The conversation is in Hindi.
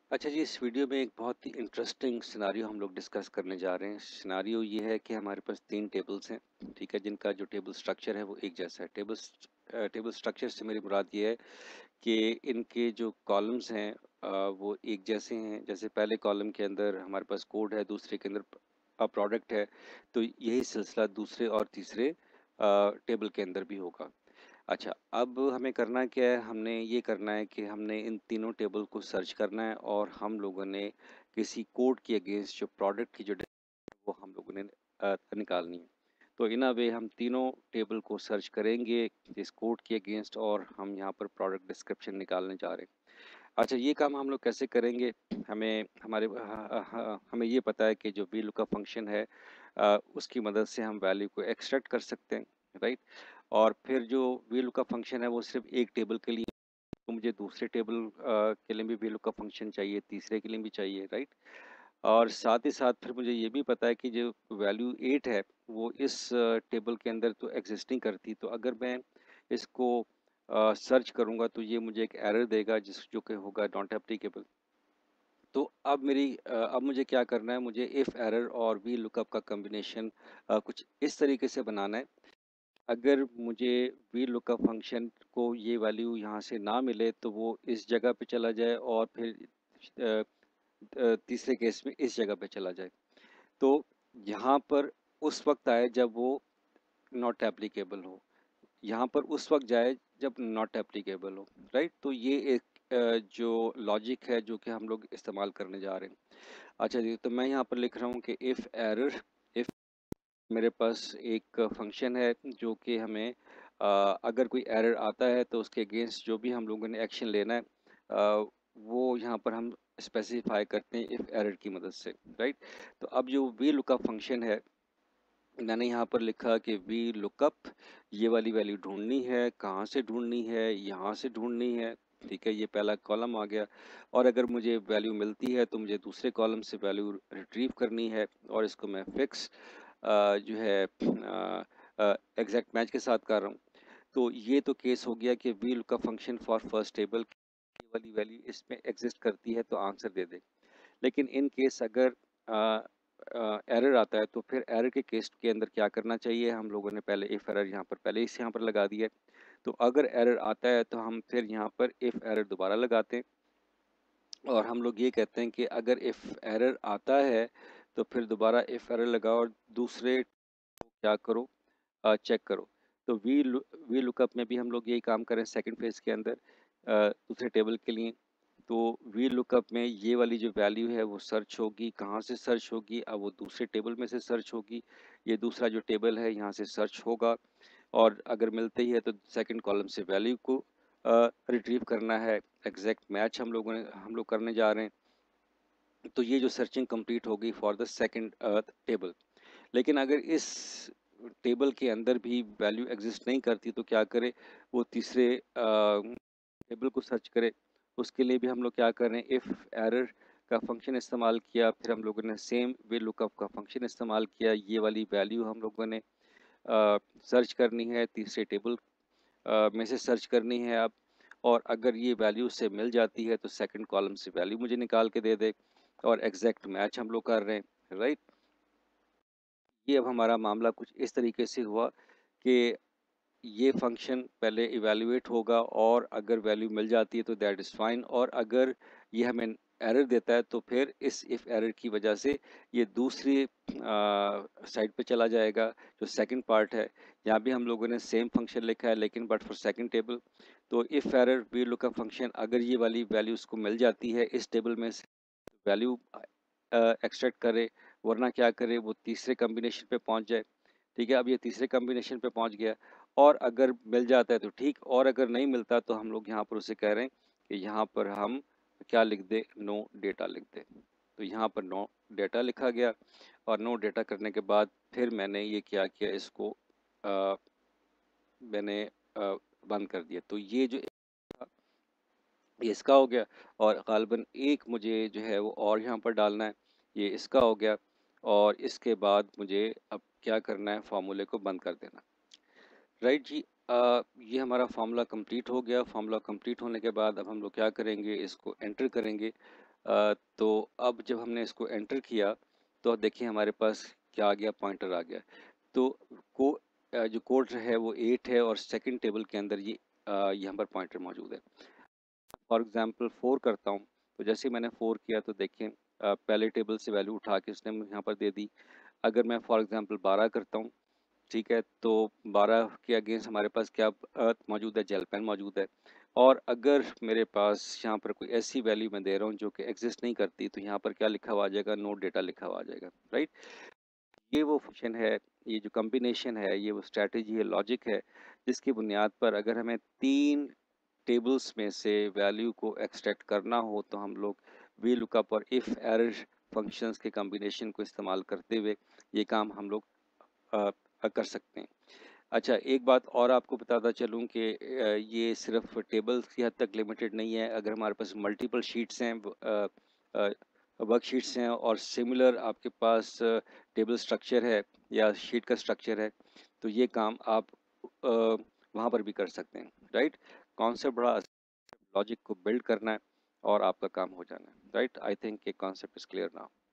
अच्छा जी, इस वीडियो में एक बहुत ही इंटरेस्टिंग सिनारियो हम लोग डिस्कस करने जा रहे हैं। सिनारियो ये है कि हमारे पास 3 टेबल्स हैं, ठीक है? जिनका जो टेबल स्ट्रक्चर है वो एक जैसा है। टेबल स्ट्रक्चर से मेरी मुराद ये है कि इनके जो कॉलम्स हैं वो एक जैसे हैं। जैसे पहले कॉलम के अंदर हमारे पास कोड है, दूसरे के अंदर प्रोडक्ट है, तो यही सिलसिला दूसरे और तीसरे टेबल के अंदर भी होगा। अच्छा, अब हमें करना क्या है? हमने ये करना है कि हमने इन तीनों टेबल को सर्च करना है और हम लोगों ने किसी कोड के अगेंस्ट जो प्रोडक्ट की जो वो हम लोगों ने निकालनी है। तो इन अ वे हम तीनों टेबल को सर्च करेंगे इस कोड के अगेंस्ट और हम यहाँ पर प्रोडक्ट डिस्क्रिप्शन निकालने जा रहे हैं। अच्छा, ये काम हम लोग कैसे करेंगे? हमें ये पता है कि जो VLOOKUP फंक्शन है उसकी मदद से हम वैल्यू को एक्सट्रैक्ट कर सकते हैं, राइट? और फिर जो VLOOKUP फंक्शन है वो सिर्फ एक टेबल के लिए, तो मुझे दूसरे टेबल के लिए भी VLOOKUP फंक्शन चाहिए, तीसरे के लिए भी चाहिए, राइट? और साथ ही साथ फिर मुझे ये भी पता है कि जो वैल्यू 8 है वो इस टेबल के अंदर तो एग्जिस्टिंग करती, तो अगर मैं इसको सर्च करूंगा तो ये मुझे एक एरर देगा जिस जो कि होगा नॉट एप्लीकेबल। तो अब मुझे क्या करना है? मुझे इफ एरर और वी लुकअप का कॉम्बिनेशन कुछ इस तरीके से बनाना है। अगर मुझे वी लुकअप फंक्शन को ये वैल्यू यहाँ से ना मिले तो वो इस जगह पे चला जाए और फिर अ, तीसरे केस में इस जगह पे चला जाए। तो यहाँ पर उस वक्त आए जब वो नॉट एप्लीकेबल हो, यहाँ पर उस वक्त जाए जब नॉट एप्लीकेबल हो, राइट? तो ये एक जो लॉजिक है जो कि हम लोग इस्तेमाल करने जा रहे हैं। अच्छा जी, तो मैं यहाँ पर लिख रहा हूँ कि इफ मेरे पास एक फंक्शन है जो कि हमें अगर कोई एरर आता है तो उसके अगेंस्ट जो भी हम लोगों ने एक्शन लेना है वो यहाँ पर हम स्पेसिफाई करते हैं इफ एरर की मदद से, राइट? तो अब जो वी लुकअप फंक्शन है, मैंने यहाँ पर लिखा कि वी लुकअप ये वाली वैल्यू ढूंढनी है। कहाँ से ढूंढनी है? यहाँ से ढूंढनी है, ठीक है? ये पहला कॉलम आ गया। और अगर मुझे वैल्यू मिलती है तो मुझे दूसरे कॉलम से वैल्यू रिट्रीव करनी है और इसको मैं फिक्स जो है एग्जैक्ट मैच के साथ कर रहा हूँ। तो ये तो केस हो गया कि V lookup function for first table वाली वैल्यू इसमें एग्जिस्ट करती है तो आंसर दे दे। लेकिन इन केस अगर एरर आता है तो फिर एरर के केस के अंदर क्या करना चाहिए? हम लोगों ने पहले इफ एरर यहाँ पर पहले इस यहाँ पर लगा दिया है। तो अगर एरर आता है तो हम फिर यहाँ पर इफ एरर दोबारा लगाते हैं और हम लोग ये कहते हैं कि अगर इफ एरर आता है तो फिर दोबारा इफ एरर लगाओ और दूसरे क्या करो, चेक करो। तो वी लुकअप में भी हम लोग यही काम करें सेकंड फेज के अंदर दूसरे टेबल के लिए। तो वी लुकअप में ये वाली जो वैल्यू है वो सर्च होगी। कहाँ से सर्च होगी? अब वो दूसरे टेबल में से सर्च होगी। ये दूसरा जो टेबल है यहाँ से सर्च होगा और अगर मिलते ही है तो सेकंड कॉलम से वैल्यू को रिट्रीव करना है। एग्जैक्ट मैच हम लोग करने जा रहे हैं। तो ये जो सर्चिंग कंप्लीट होगी फॉर द सेकंड टेबल। लेकिन अगर इस टेबल के अंदर भी वैल्यू एग्जिस्ट नहीं करती तो क्या करे? वो तीसरे टेबल को सर्च करे। उसके लिए भी हम लोग क्या कर रहे हैं? इफ एरर का फंक्शन इस्तेमाल किया, फिर हम लोगों ने सेम वे लुकअप का फंक्शन इस्तेमाल किया। ये वाली वैल्यू हम लोगों ने सर्च करनी है, तीसरे टेबल में से सर्च करनी है अब। और अगर ये वैल्यू से मिल जाती है तो सेकंड कॉलम से वैल्यू मुझे निकाल के दे दे और एग्जैक्ट मैच हम लोग कर रहे हैं, राइट? ये अब हमारा मामला कुछ इस तरीके से हुआ कि ये फंक्शन पहले इवैल्यूएट होगा और अगर वैल्यू मिल जाती है तो दैट इज़ फाइन, और अगर ये हमें एरर देता है तो फिर इस इफ एरर की वजह से ये दूसरी साइड पे चला जाएगा। जो सेकंड पार्ट है, यहाँ भी हम लोगों ने सेम फंक्शन लिखा है लेकिन बट फॉर सेकंड टेबल। तो if error V lookup function अगर ये वाली वैल्यू उसको मिल जाती है इस टेबल में से वैल्यू एक्सट्रैक्ट करे, वरना क्या करे? वो तीसरे कॉम्बिनेशन पे पहुंच जाए, ठीक है? अब ये तीसरे कॉम्बिनेशन पे पहुंच गया और अगर मिल जाता है तो ठीक, और अगर नहीं मिलता तो हम लोग यहाँ पर उसे कह रहे हैं कि यहाँ पर हम क्या लिख दे? नो डेटा लिख दे। तो यहाँ पर नो डेटा लिखा गया और नो डेटा करने के बाद फिर मैंने ये क्या किया? इसको अ, मैंने बंद कर दिया। तो ये जो ये इसका हो गया और ग़ालिबन एक मुझे जो है वो और यहाँ पर डालना है। ये इसका हो गया और इसके बाद मुझे अब क्या करना है? फार्मूले को बंद कर देना। राइट जी। ये हमारा फार्मूला कंप्लीट हो गया। फार्मूला कंप्लीट होने के बाद अब हम लोग क्या करेंगे? इसको एंटर करेंगे तो अब जब हमने इसको एंटर किया तो देखिए हमारे पास क्या आ गया, पॉइंटर आ गया। तो जो कोड है वो 8 है और सेकंड टेबल के अंदर ये यहाँ पर पॉइंटर मौजूद है। फॉर एग्जांपल 4 करता हूँ, तो जैसे ही मैंने 4 किया तो देखें पहले टेबल से वैल्यू उठा के उसने यहाँ पर दे दी। अगर मैं फॉर एग्जांपल 12 करता हूँ, ठीक है, तो 12 के अगेंस्ट हमारे पास क्या मौजूद है, जेल पेन मौजूद है। और अगर मेरे पास यहाँ पर कोई ऐसी वैल्यू मैं दे रहा हूँ जो कि एग्जिस्ट नहीं करती, तो यहाँ पर क्या लिखा हुआ आ जाएगा, नो डेटा लिखा हुआ आ जाएगा, राइट। ये वो फंक्शन है, ये जो कॉम्बिनेशन है, ये वो स्ट्रैटेजी है, लॉजिक है, जिसकी बुनियाद पर अगर हमें 3 टेबल्स में से वैल्यू को एक्सट्रैक्ट करना हो तो हम लोग वी लुकअप और इफ एरर फंक्शंस के कॉम्बिनेशन को इस्तेमाल करते हुए ये काम हम लोग कर सकते हैं। अच्छा, एक बात और आपको बताता चलूँ कि ये सिर्फ टेबल्स की हद तक लिमिटेड नहीं है। अगर हमारे पास मल्टीपल शीट्स हैं, वर्कशीट्स हैं और सिमिलर आपके पास टेबल स्ट्रक्चर है या शीट का स्ट्रक्चर है, तो ये काम आप वहाँ पर भी कर सकते हैं, राइट। कॉन्सेप्ट बड़ा, लॉजिक को बिल्ड करना है और आपका काम हो जाना है, राइट। आई थिंक ये कॉन्सेप्ट इज क्लियर नाउ।